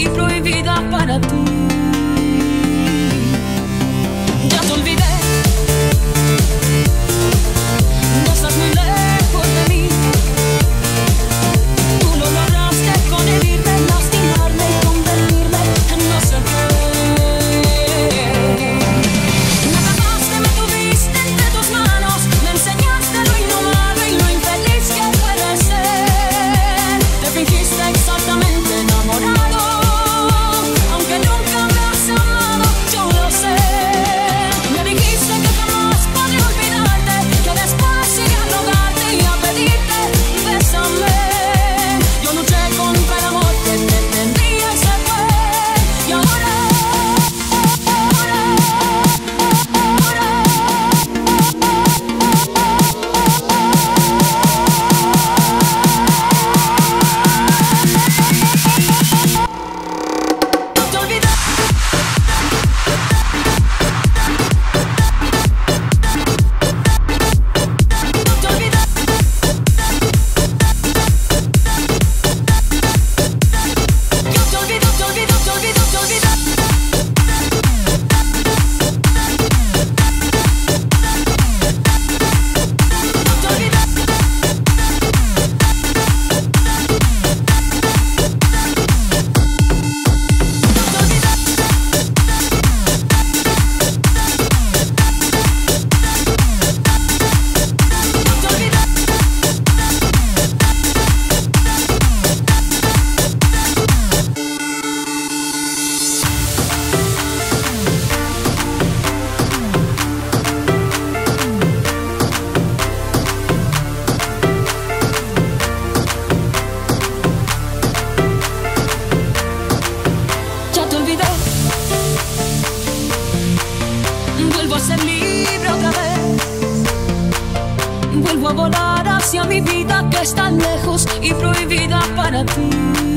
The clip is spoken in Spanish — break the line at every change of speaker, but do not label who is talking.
y prohibida para ti. Ya te olvidé, no estás muy lejos de mí. Tú lo lograste con herirme, lastimarme y convertirme en no sé qué. Nada más que me tuviste entre tus manos, me enseñaste lo inhumano y lo infeliz que puedes ser. Te fingiste exactamente enamorado, aunque nunca me has amado, yo lo sé. Me dijiste que jamás podré olvidarte, que después iré a rogarte y a pedirte, bésame. Yo luché contra el amor que te tendría y se fue. Y ahora te olvidé. Ya te olvidé. Vuelvo a ser libre otra vez. Vuelvo a volar hacia mi vida que está lejos y prohibida para ti.